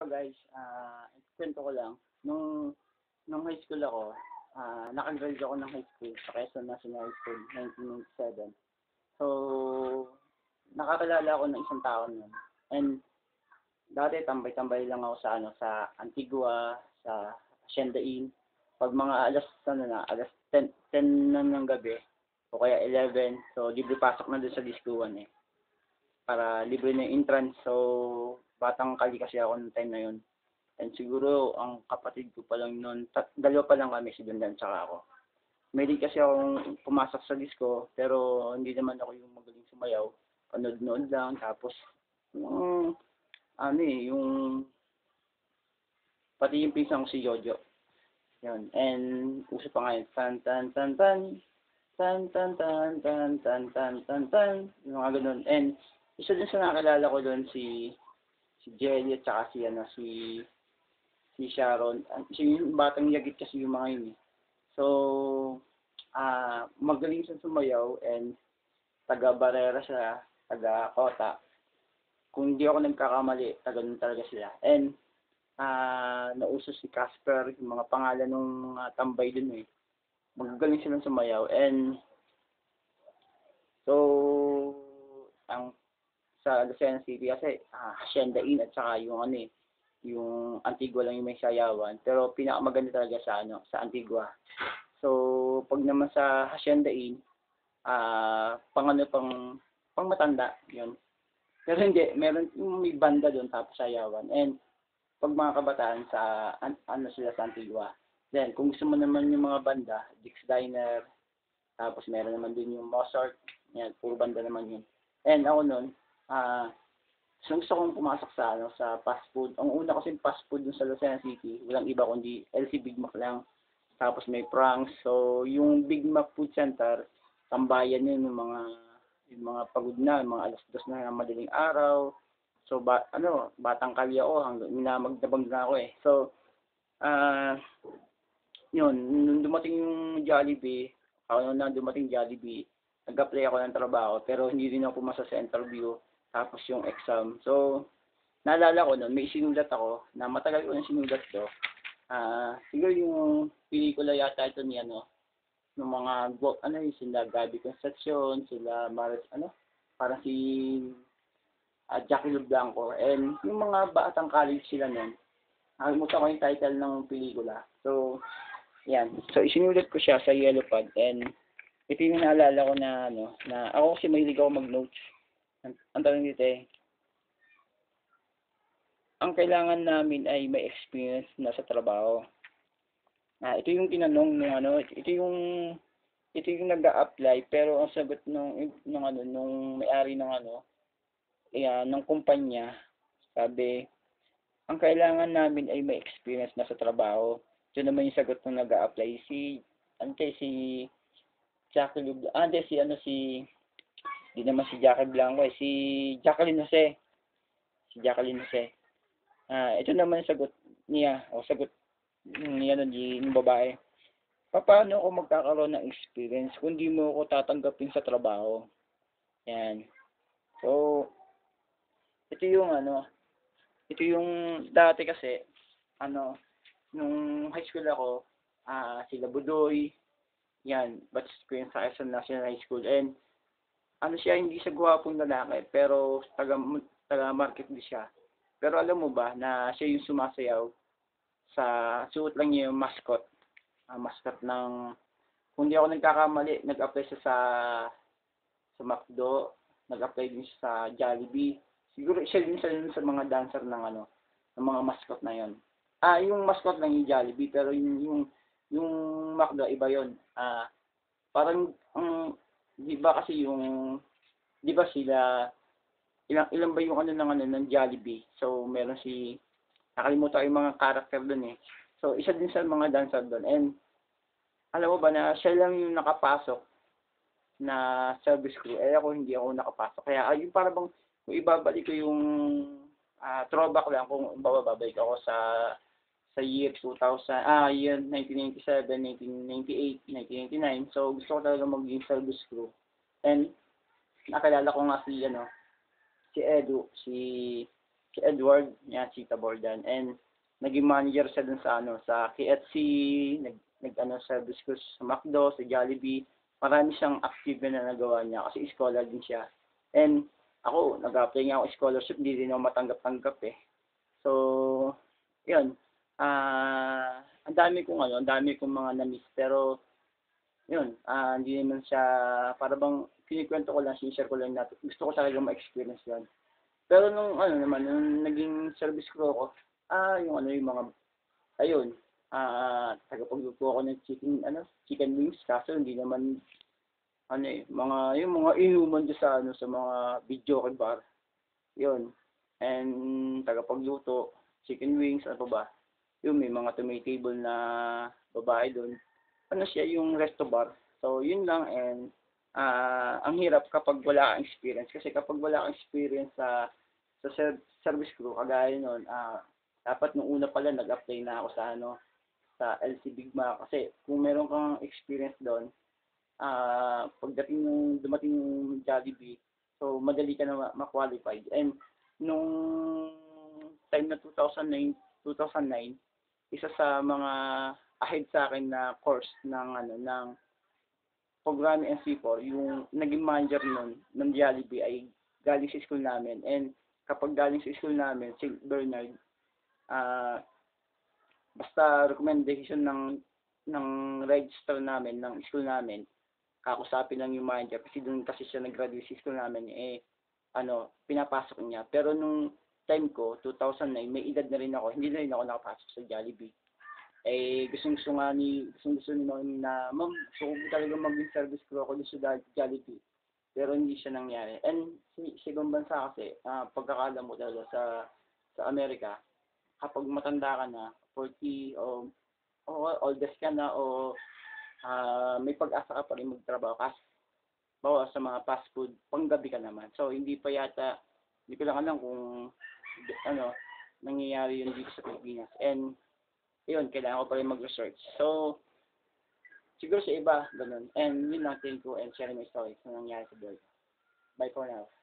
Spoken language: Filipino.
Guys, ikuwento ko lang, nung high school ako, naka-graduate ako ng high school sa Quezon National High School, 1997. So, nakakilala ako ng isang tao nun. And dati tambay-tambay lang ako sa Antigua, sa Hacienda Inn. Pag mga alas 10 na ng gabi, o kaya 11, so libre pasok na doon sa diskuan eh. Para libre na yung entrance, so batang kali kasi ako noong time na yun. And siguro, ang kapatid ko pa lang noon, dalawa pa lang kami, si Dundan tsaka ako. Mahilig kasi akong pumasok sa disco, pero hindi naman ako yung magaling sumayaw. Panood-nood lang, tapos, yung, yung, pati yung pisang si Jojo. Yun. And, uso pa nga yun, tan tan tan tan, tan tan tan tan tan tan tan tan, yung mga ganun. And, isa din sa nakakilala ko doon si Jelly at saka si Sharon. Si yung batang yagit kasi yung mga yun eh. So, magaling siya sumayaw and taga-barera siya, taga-kota. Kung hindi ako nagkakamali, taga-nun talaga sila. And, nauso si Casper, yung mga pangalan ng mga tambay dun eh. Magagaling silang sumayaw. And, so, ang sa Lucena City kasi Hacienda Inn at saka yung yung Antigua lang yung may sayawan, pero pinakamaganda talaga sa Antigua. So pag naman sa Hacienda Inn, pang matanda yun. Pero hindi, meron yung may banda doon tapos sayawan. And pag mga kabataan sila sa Antigua. Then kung gusto mo naman yung mga banda, Dick's Diner, tapos meron naman din yung Mozart, yan, puro banda naman yun. And ako noon, gusto kong pumasok sa fast food. Ang una kasing fast food dun sa Lucena City, walang iba kundi LC Big Mac lang. Tapos may Pranks. So, yung Big Mac Food Center, tambayan yun yung mga pagod na, yung mga alas 2 na madaling araw. So, batang kalya ako, hanggang minamagdabang na ako eh. So, yun, nung dumating yung Jollibee, ako na dumating Jollibee, nag-apply ako ng trabaho, pero hindi rin ako pumasa sa interview, tapos yung exam. So, naalala ko noon, may sinulat ako, na matagal ko na sinulat ko. Siguro yung pelikula yata ito ni ng mga, sila Gabi Concepcion, sila parang si Jackie Blanco, and yung mga batang college sila noon. Nakalimutan ko yung title ng pelikula. So, yan. So, isinulat ko siya sa yellow pad, and ito yung naalala ko na ako kasi mahilig ako mag-notes. Ang tanong dito eh, ang kailangan namin ay may experience na sa trabaho. Ito yung tinanong ito yung nag-a-apply, pero ang sagot nung may-ari ng kumpanya, sabi, ang kailangan namin ay may experience na sa trabaho. Ito naman yung sagot ng nag-a-apply, si Jackie Lub, di naman si Jackie Blanco si Jacqueline Jose. Si Jacqueline Jose. Ito naman yung sagot niya, o sagot niya ng babae. Paano ako magkakaroon ng experience kung di mo ako tatanggapin sa trabaho? Yan. So, ito yung dati kasi, nung high school ako, sila Budoy, yan, batch ko yun sa Quezon National High School. And, siya, hindi siya gwapong lalaki, pero taga-market din siya. Pero alam mo ba na siya yung sumasayaw sa suot lang niya yung mascot. Mascot ng, kung di ako nagkakamali, nag-apply siya sa McDo, nag-apply din siya sa Jollibee. Siguro siya din sa mga dancer ng mga mascot na yon. Yung mascot lang yung Jollibee, pero yung McDo, iba yon. Parang, di ba sila, ilan ba yung ng Jollibee? So, meron nakalimutan ko yung mga character doon eh. So, isa din sa mga dancer doon. And, alam mo ba na siya lang yung nakapasok na service crew. Ako hindi ako nakapasok. Kaya, yung para bang, kung ibabalik ko yung throwback lang, kung babalik ako sa year 2000, year 1997, 1998, 1999. So, gusto ko talaga maging service crew. And, nakilala ko nga si Edu, si si Edward, yan, si Tabordan. And naging manager siya dun sa sa KFC, service ko sa McDo, sa Jollibee. Marami siyang active na nagawa niya kasi scholar din siya. And ako, nag-apply nga ako scholarship, hindi din ako matanggap-tanggap eh. So, yun. Ang dami kong ang dami kong mga na-miss, pero yun, hindi naman siya, para bang kinikwento ko lang, sinishare ko lang natin. Gusto ko talaga ma-experience yun. Pero nung naman, nung naging service crew ako, yung mga, ayun, tagapagluto ako ng chicken wings, kaso hindi naman, yung mga inuman dyan sa mga video bar, yun. And tagapagluto, chicken wings, ano pa ba? Yung may mga tumitable na babae doon. Siya yung resto bar. So, yun lang. And ang hirap kapag wala kang experience. Kasi kapag wala kang experience sa service crew, kagaya nun, dapat nung una pala nag-apply na ako sa LC Bigma. Kasi kung meron kang experience doon, pagdating dumating yung Jollibee, so madali ka na ma-qualified. And nung time na 2009, isa sa mga ahead sa akin na course ng programming and C4, yung naging manager nun ng Jollibee ay galing sa school namin. And kapag galing sa school namin, si Bernard, basta recommendation ng register namin, ng school namin, kakusapin lang yung manager kasi doon kasi siya nag-graduate sa school namin, pinapasok niya. Pero nung time ko, 2009, may edad na rin ako, hindi na rin ako nakapasok sa Jollibee. Gusto ni na, ma'am, gusto ko talaga maging service crew ako doon sa Jollibee. Pero hindi siya nangyari. And sa ibang bansa kasi, pagkakaalam mo talaga sa Amerika, kapag matanda ka na, 40 o oldest ka na o may pag-asa ka pa rin magtrabaho kasi bawa sa mga fast food, panggabi ka naman. So, hindi ko lang alam kung nangyayari yun dito sa Pilipinas. And, yun, kailangan ko pa rin mag-research. So, siguro sa iba, ganun. And yun lang, thank you and share my stories na nangyari sa buhay. Bye for now.